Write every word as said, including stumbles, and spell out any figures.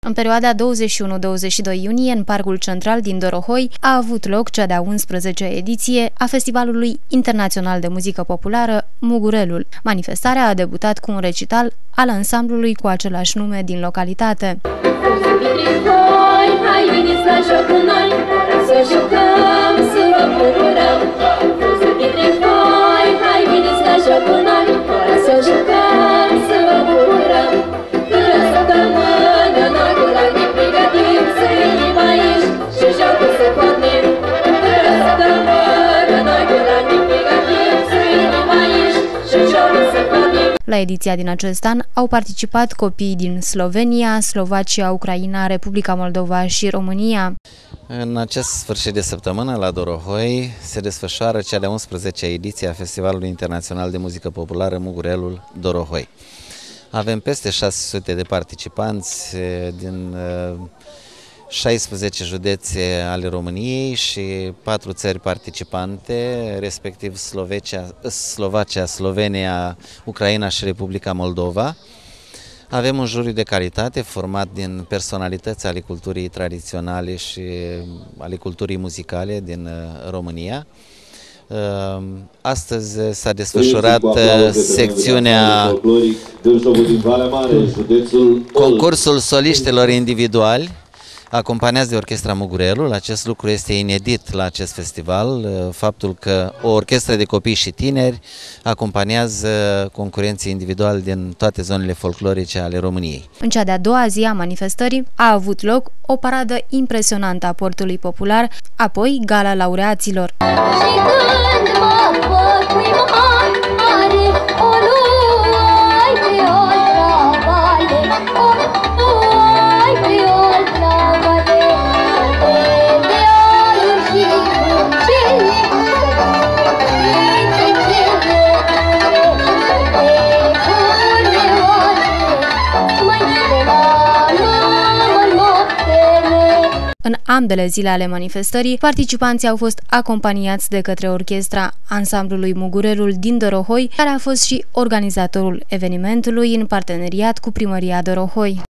În perioada douăzeci și unu - douăzeci și doi iunie, în Parcul Central din Dorohoi, a avut loc cea de-a unsprezecea ediție a Festivalului Internațional de Muzică Populară Mugurelul. Manifestarea a debutat cu un recital al ansamblului cu același nume din localitate. Hai, veniți la joc cu noi, să jucăm, să vă bucurăm. Hai, veniți la joc cu noi, să jucăm, să vă bucurăm. Până săptămână, noi cu lacrimi pregătim, să venim aici și jocul să pornim. Până săptămână, noi cu lacrimi pregătim, să venim aici și jocul să pornim. La ediția din acest an au participat copii din Slovenia, Slovacia, Ucraina, Republica Moldova și România. În acest sfârșit de săptămână la Dorohoi se desfășoară cea de-a unsprezecea ediție a Festivalului Internațional de Muzică Populară Mugurelul Dorohoi. Avem peste șase sute de participanți din șaisprezece județe ale României și patru țări participante, respectiv Slovecia, Slovacia, Slovenia, Ucraina și Republica Moldova. Avem un juriu de calitate format din personalități ale culturii tradiționale și ale culturii muzicale din România. Astăzi s-a desfășurat secțiunea concursul soliștilor individuali, acompaniați de Orchestra Mugurelul. Acest lucru este inedit la acest festival, faptul că o orchestră de copii și tineri acompaniază concurenții individuali din toate zonele folclorice ale României. În cea de-a doua zi a manifestării a avut loc o paradă impresionantă a portului popular, apoi gala laureaților. În ambele zile ale manifestării, participanții au fost acompaniați de către orchestra ansamblului Mugurelul din Dorohoi, care a fost și organizatorul evenimentului în parteneriat cu Primăria Dorohoi.